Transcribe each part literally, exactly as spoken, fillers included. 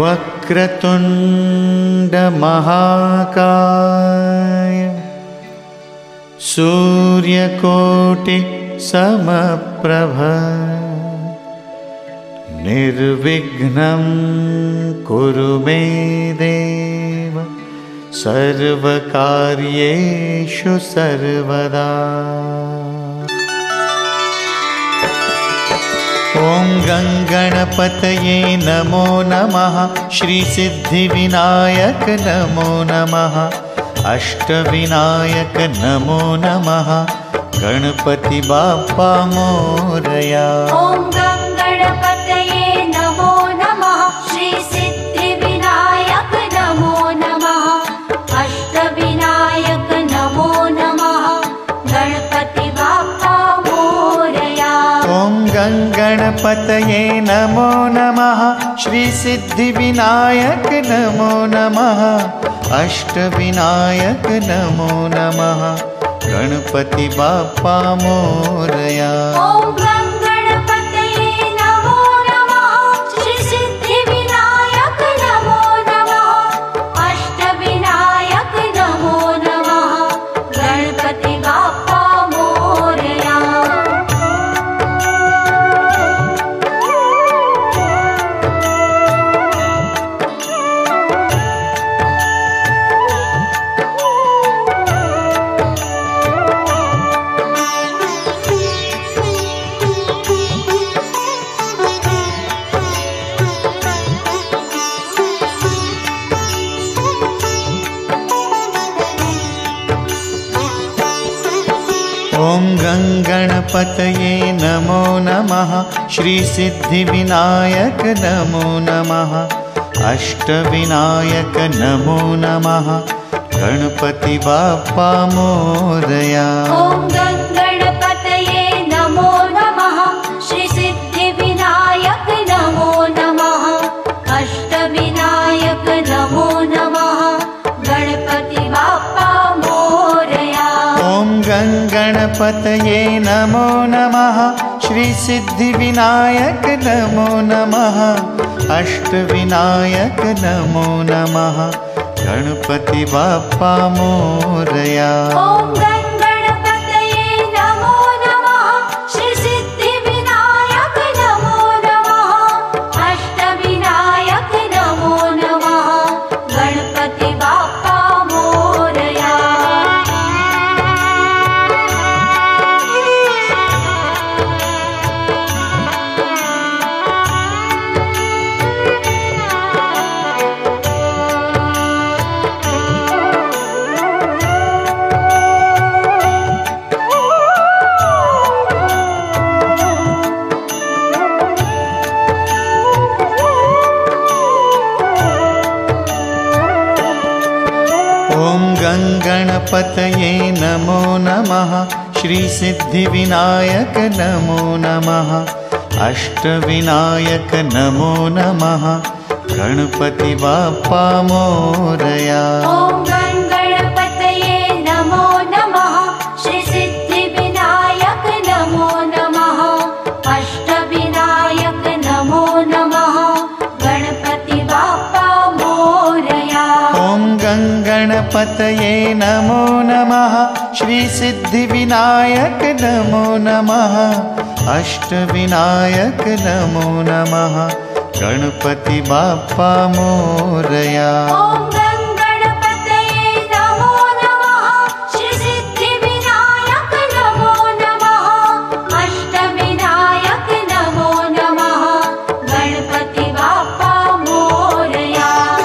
वक्रतुंड महाकाय सूर्यकोटि समप्रभ निर्विघ्नं कुरु मे देव सर्वकार्येषु सर्वदा। ओम गंगणपतये नमो नमः। श्री सिद्धिविनायक नमो नमः। अष्टविनायक नमो नमः। गणपति बाप्पा मोरया। ओम गंगणपतये नमो नमः। श्री सिद्धिविनायक नमो नमः। अष्टविनायक नमो नमः। गणपति बाप्पा मोरया। ओम गंगणपतये नमो नमः। श्री सिद्धिविनायक नमो नमः। अष्टविनायक नमो नमः। गणपति बाप्पा मोरया। ओम गंगणपतये नमो नमः। श्री सिद्धिविनायक नमो नमः। अष्टविनायक नमो नमः। गणपति बाप्पा मोरया। ओम गंगणपतये नमो नमः। श्री सिद्धिविनायक नमो नमः। अष्टविनायक नमो नमः। गणपति बाप्पा मोरया। ओम गंगणपतये नमो नमः। श्री सिद्धिविनायक नमो नमः। अष्टविनायक नमो नमः। गणपति बाप्पा मोरया। ओम गंगणपतये नमो नमः। श्री सिद्धिविनायक नमो नमः। अष्टविनायक नमो नमः। गणपति बाप्पा मोरया। ओम गंगणपतये नमो नमः। श्री सिद्धिविनायक नमो नमः। अष्टविनायक नमो नमः। गणपति बाप्पा मोरया। ओम गंगणपतये नमो नमः। श्री सिद्धिविनायक नमो नमः। अष्टविनायक नमो नमः। गणपति बाप्पा मोरया। ओम गंगणपतये नमो नमः। श्री सिद्धिविनायक नमो नमः। अष्टविनायक नमो नमः। गणपति बाप्पा मोरया। ओम गंगणपतये नमो नमः। श्री सिद्धिविनायक नमो नमः। अष्टविनायक नमो नमः। गणपति बाप्पा मोरया। ओम गंगणपतये नमो नमः। श्री सिद्धिविनायक नमो नमः। अष्टविनायक नमो नमः। गणपति बाप्पा मोरया।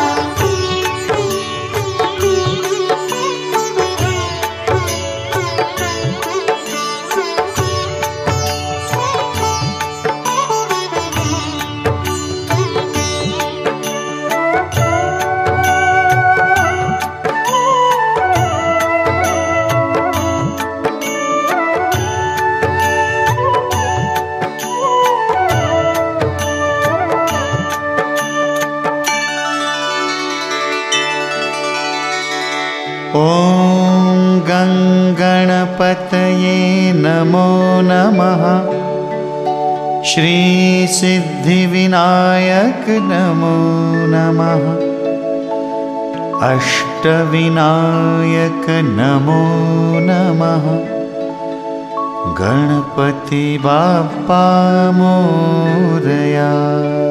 ओम गंगणपतये नमो नमः। श्री सिद्धिविनायक नमो नमः। अष्टविनायक नमो नमः। गणपति बाप्पा मोरया।